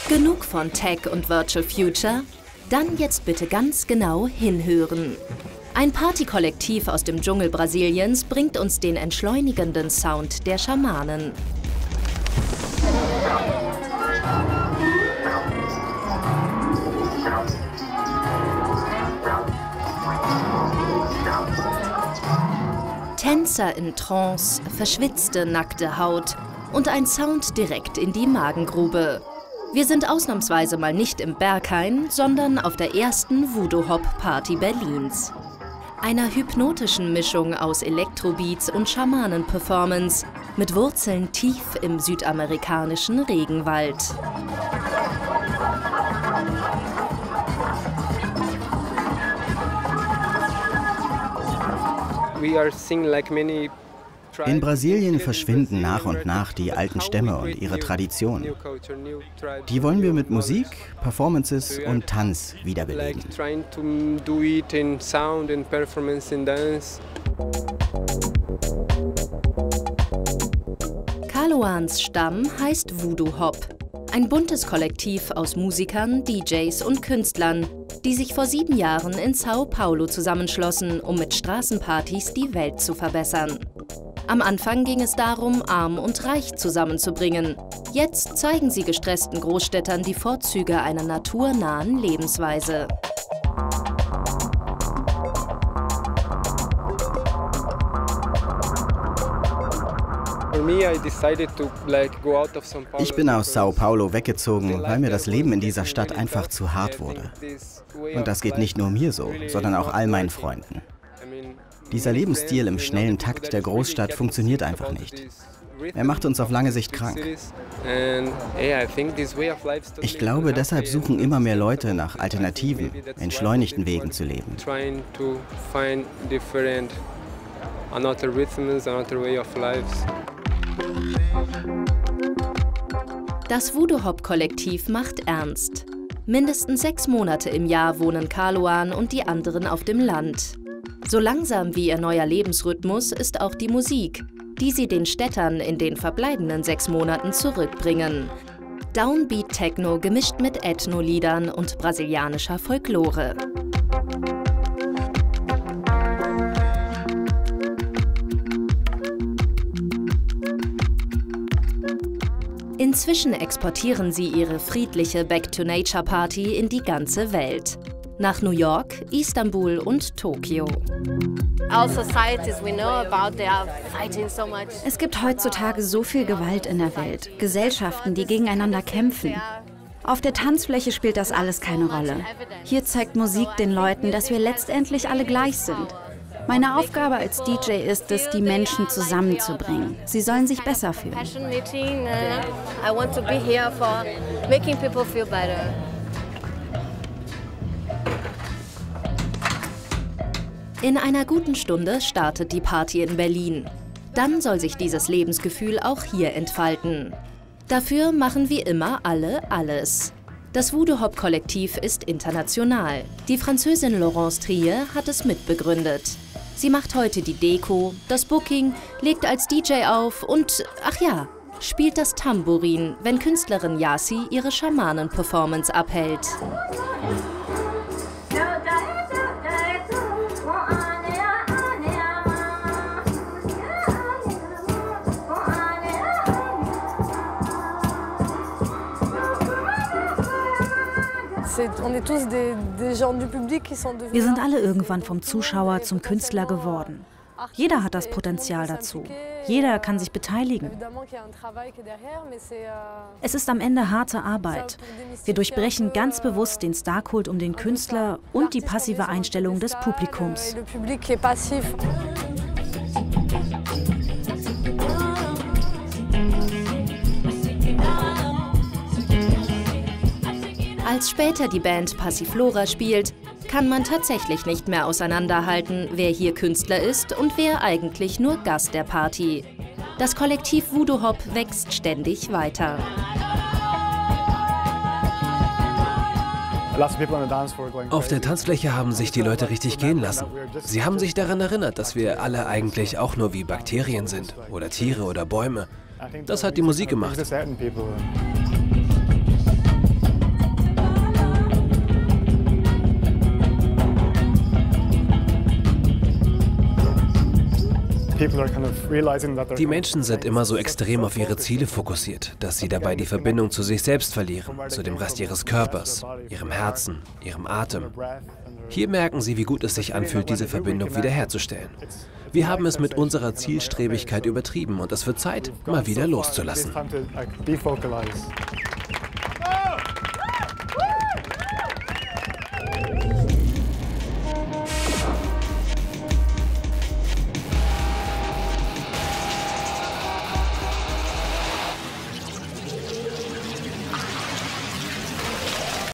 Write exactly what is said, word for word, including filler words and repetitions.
Genug von Tech und Virtual Future? Dann jetzt bitte ganz genau hinhören. Ein Partykollektiv aus dem Dschungel Brasiliens bringt uns den entschleunigenden Sound der Schamanen. Tänzer in Trance, verschwitzte, nackte Haut und ein Sound direkt in die Magengrube. Wir sind ausnahmsweise mal nicht im Berghain, sondern auf der ersten Voodoo-Hop-Party Berlins. Einer hypnotischen Mischung aus Elektrobeats und Schamanen-Performance mit Wurzeln tief im südamerikanischen Regenwald. In Brasilien verschwinden nach und nach die alten Stämme und ihre Traditionen. Die wollen wir mit Musik, Performances und Tanz wiederbeleben. Kaloans Stamm heißt Voodoo Hop. Ein buntes Kollektiv aus Musikern, D Js und Künstlern, die sich vor sieben Jahren in Sao Paulo zusammenschlossen, um mit Straßenpartys die Welt zu verbessern. Am Anfang ging es darum, arm und reich zusammenzubringen. Jetzt zeigen sie gestressten Großstädtern die Vorzüge einer naturnahen Lebensweise. Ich bin aus Sao Paulo weggezogen, weil mir das Leben in dieser Stadt einfach zu hart wurde. Und das geht nicht nur mir so, sondern auch all meinen Freunden. Dieser Lebensstil im schnellen Takt der Großstadt funktioniert einfach nicht. Er macht uns auf lange Sicht krank. Ich glaube, deshalb suchen immer mehr Leute nach alternativen, entschleunigten Wegen zu leben. Das Voodoo-Hop-Kollektiv macht ernst. Mindestens sechs Monate im Jahr wohnen Kaloan und die anderen auf dem Land. So langsam wie ihr neuer Lebensrhythmus ist auch die Musik, die sie den Städtern in den verbleibenden sechs Monaten zurückbringen. Downbeat-Techno gemischt mit Ethno-Liedern und brasilianischer Folklore. Inzwischen exportieren sie ihre friedliche Back-to-Nature-Party in die ganze Welt. Nach New York, Istanbul und Tokio. Es gibt heutzutage so viel Gewalt in der Welt, Gesellschaften, die gegeneinander kämpfen. Auf der Tanzfläche spielt das alles keine Rolle. Hier zeigt Musik den Leuten, dass wir letztendlich alle gleich sind. Meine Aufgabe als D J ist es, die Menschen zusammenzubringen. Sie sollen sich besser fühlen. In einer guten Stunde startet die Party in Berlin. Dann soll sich dieses Lebensgefühl auch hier entfalten. Dafür machen wie immer alle alles. Das Voodoo-Hop-Kollektiv ist international. Die Französin Laurence Trier hat es mitbegründet. Sie macht heute die Deko, das Booking, legt als D J auf und, ach ja, spielt das Tambourin, wenn Künstlerin Yasi ihre Schamanen-Performance abhält. Wir sind alle irgendwann vom Zuschauer zum Künstler geworden. Jeder hat das Potenzial dazu. Jeder kann sich beteiligen. Es ist am Ende harte Arbeit. Wir durchbrechen ganz bewusst den Starkult um den Künstler und die passive Einstellung des Publikums. Als später die Band Passiflora spielt, kann man tatsächlich nicht mehr auseinanderhalten, wer hier Künstler ist und wer eigentlich nur Gast der Party. Das Kollektiv Voodoo Hop wächst ständig weiter. Auf der Tanzfläche haben sich die Leute richtig gehen lassen. Sie haben sich daran erinnert, dass wir alle eigentlich auch nur wie Bakterien sind oder Tiere oder Bäume. Das hat die Musik gemacht. Die Menschen sind immer so extrem auf ihre Ziele fokussiert, dass sie dabei die Verbindung zu sich selbst verlieren, zu dem Rest ihres Körpers, ihrem Herzen, ihrem Atem. Hier merken sie, wie gut es sich anfühlt, diese Verbindung wiederherzustellen. Wir haben es mit unserer Zielstrebigkeit übertrieben und es wird Zeit, mal wieder loszulassen.